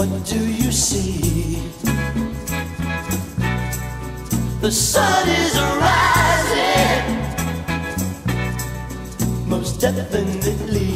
what do you see? The sun is rising, most definitely.